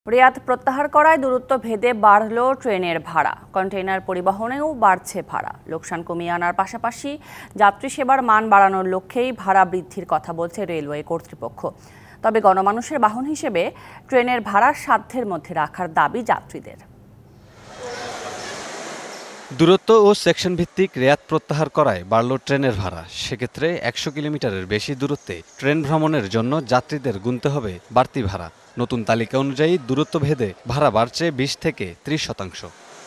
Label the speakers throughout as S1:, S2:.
S1: রিয়াদ প্রত্যাহার করায় দূরত্ব ভেদে বাড়ল ট্রেনের ভাড়া। কন্টেইনার পরিবহনেও বাড়ছে ভাড়া। লোকসান কমিয়ে আনার পাশাপাশি যাত্রী সেবার মান বাড়ানোর লক্ষ্যেই ভাড়া বৃদ্ধির কথা বলছে রেলওয়ে কর্তৃপক্ষ। তবে গণমানুষের বাহন হিসেবে ট্রেনের ভাড়া সাধ্যের মধ্যে রাখার দাবি যাত্রীদের।
S2: দূরত্ব ও সেকশন ভিত্তিক রেয়াত প্রত্যাহার করায় বাড়ল ট্রেনের ভাড়া। সেক্ষেত্রে ১০০ কিলোমিটারের বেশি দূরত্বে ট্রেন ভ্রমণের জন্য যাত্রীদের গুনতে হবে বাড়তি ভাড়া। নতুন তালিকা অনুযায়ী দূরত্ব ভেদে ভাড়া বাড়ছে ২০ থেকে ৩০%।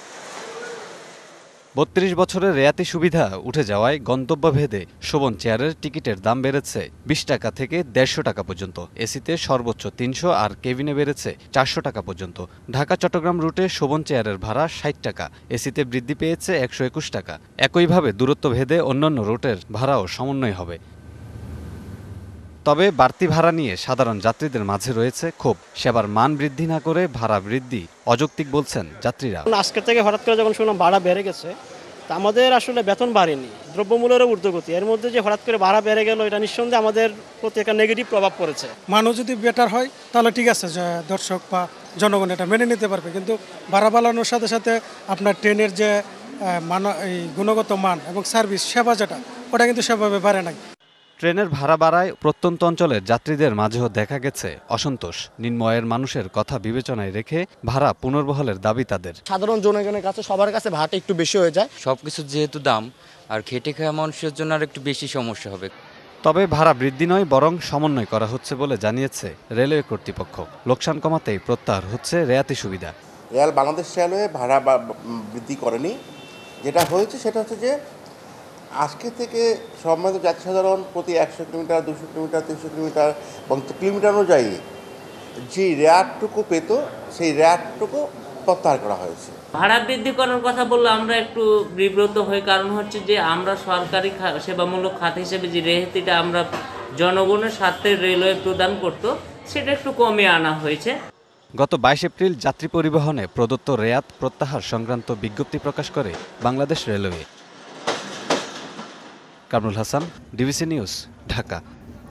S2: ৩২ বছরের রেয়াতি সুবিধা উঠে যাওয়ায় গন্তব্য ভেদে শোভন চেয়ারের টিকিটের দাম বেড়েছে ২০ টাকা থেকে ১৫০ টাকা পর্যন্ত। এসিতে সর্বোচ্চ ৩০০ আর কেবিনে বেড়েছে ৪০০ টাকা পর্যন্ত। ঢাকা চট্টগ্রাম রুটে শোভন চেয়ারের ভাড়া ৬০ টাকা, এসিতে বৃদ্ধি পেয়েছে ১২১ টাকা। একইভাবে দূরত্ব ভেদে অন্যান্য রুটের ভাড়াও সমন্বয় হবে। তবে বাড়তি ভাড়া নিয়ে সাধারণ যাত্রীদের মাঝে রয়েছে ক্ষোভ। সেবার মান বৃদ্ধি না করে ভাড়া বৃদ্ধি অযৌক্তিক বলছেন যাত্রীরা।
S3: আজকে থেকে হঠাৎ করে যখন শুনলাম ভাড়া বেড়ে গেছে, তা আমাদের আসলে বেতন বাড়েনি, দ্রব্যমূল্যেরও ঊর্ধ্বগতি। এর মধ্যে যে হঠাৎ করে ভাড়া বেড়ে গেল, এটা নিঃসন্দেহে আমাদের প্রতি একটা নেগেটিভ প্রভাব পড়েছে।
S4: মানুষ যদি বেটার হয় তাহলে ঠিক আছে, যে দর্শক বা জনগণ এটা মেনে নিতে পারবে, কিন্তু ভাড়া বাড়ানোর সাথে সাথে আপনার ট্রেনের যে এই গুণগত মান এবং সার্ভিস সেবা যেটা, ওটা কিন্তু সেভাবে বাড়ে নাই।
S2: ট্রেনের ভাড়া বাড়ায় প্রত্যন্ত অঞ্চলের যাত্রীদের মাঝেও দেখা গেছে অসন্তোষ। নিম্ন আয়ের মানুষের কথা বিবেচনায় রেখে ভাড়া পুনর্বহালের দাবি তাদের।
S5: সাধারণ জনগণের কাছে সবার কাছে ভাড়াটা একটু বেশি হয়ে যায়।
S6: সবকিছু যেহেতু দাম, আর খেটে খাওয়া মানুষের জন্য আর একটু বেশি সমস্যা হবে।
S2: তবে ভাড়া বৃদ্ধি নয়, বরং সমন্বয় করা হচ্ছে বলে জানিয়েছে রেলওয়ে কর্তৃপক্ষ। লোকসান কমাতেই প্রত্যাহার হচ্ছে রেয়াতি সুবিধা।
S7: বাংলাদেশ রেলওয়ে ভাড়া বৃদ্ধি করেনি। যেটা হয়েছে সেটা হচ্ছে যে আজকে থেকে সম্মানিত যাত্রী সাধারণ প্রতি ১০০ কিলোমিটার, ২০০ কিলোমিটার, ৩০০ কিলোমিটার এবং কিলোমিটার অনুযায়ী যে রেয়ারটুকু পেত, সেই রেয়ারটুকু প্রত্যাহার করা হয়েছে।
S8: ভাড়া বৃদ্ধি করার কথা বললে আমরা একটু বিব্রত হই, কারণ হচ্ছে যে আমরা সরকারি সেবামূলক খাত হিসেবে যে রেহাতিটা আমরা জনগণের স্বার্থে রেলওয়ে প্রদান করত, সেটা একটু কমিয়ে আনা হয়েছে।
S2: গত ২২ এপ্রিল যাত্রী পরিবহনে প্রদত্ত রেয়াত প্রত্যাহার সংক্রান্ত বিজ্ঞপ্তি প্রকাশ করে Bangladesh railway. Kamrul Hasan, DBC news, Dhaka.